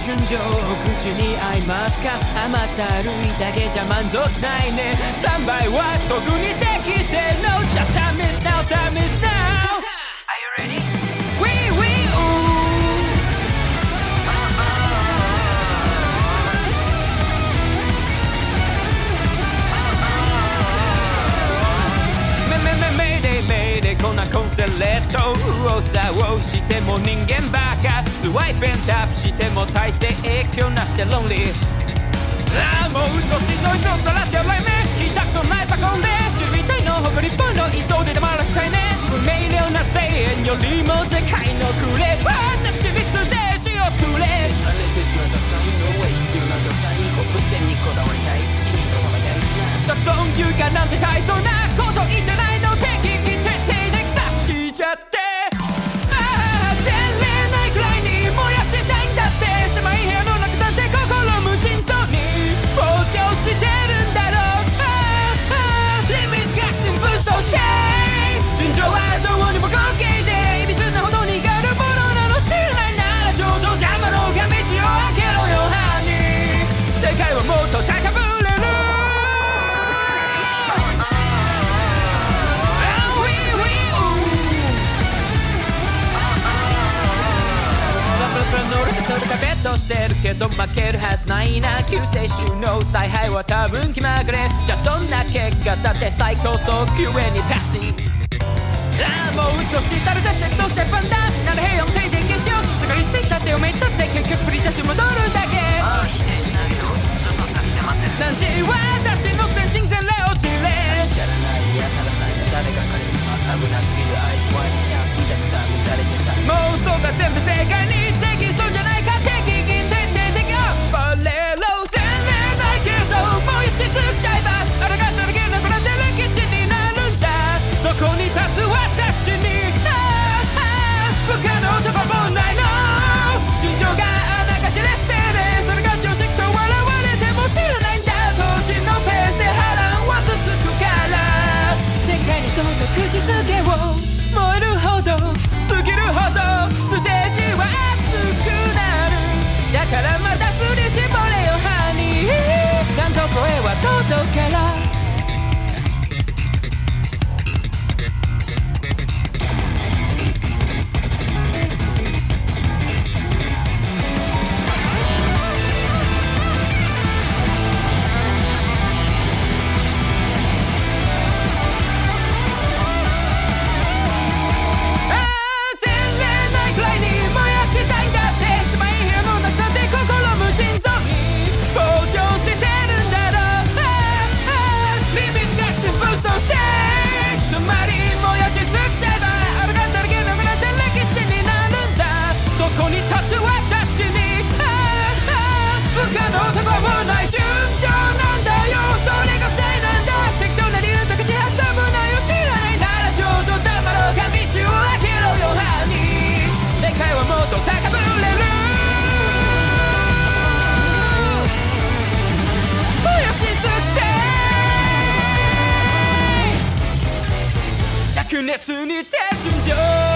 純情口に合いますか。甘ったるいだけじゃ満足しないね。スタンバイは特にできて No just time is now time is now Are you ready? Wii-wii-wooメイデイメイデイこんなコンセレート右往左往しても人間バカスワイプエンタップしても体制影響なしでロンリーああもううっとしのいのさらって俺目聞いたことないパコンで中みたいの誇りっぽいの急いで黙らせたいね不明瞭な声援よりもでかいのくれ私にステージをくれあれ鉄はたくさんの上必要な状態コップ店にこだわりたい好きにそのままやりなたくさん言うかなんて大層なこと言ってないの敵に徹底で腐しちゃってああ出れないくらいに燃やしたいんだって狭い部屋の中だって心無尽蔵に膨張してるんだろうリミットがブーストして純情はどうにも滑稽でいびつなほどにがるものなの知らないならちょうど邪魔のが道を開けろよハニー世界はもっと高ぶれる乗るでそれがベットしてるけど負けるはずないな救世主の采配は多分気まぐれじゃどんな結果だって最高速球へにパスああもううっとしたら出してとしてパンダなら平穏停電消しようすがりついたっておめいとって結局振り出し戻るだけ何時私の全身全霊を知れやらないやたらない誰が彼に危なすぎるアイスワインシャン見たくさ乱れてさ妄想が全部正解にできそうじゃないか敵に徹底的バレロ全然ないけどもう一し尽くしちゃえばあらがっただけなくなって歴史になるんだそこに立つ私に不可能とかもないの純情があながちレステでそれが常識と笑われても知らないんだ当時のペースで波乱は続くから世界にその口づけを燃えるほど過ぎるほどステージは熱くなるだからまた振り絞れよハニーちゃんと声は届くから灼熱にて純情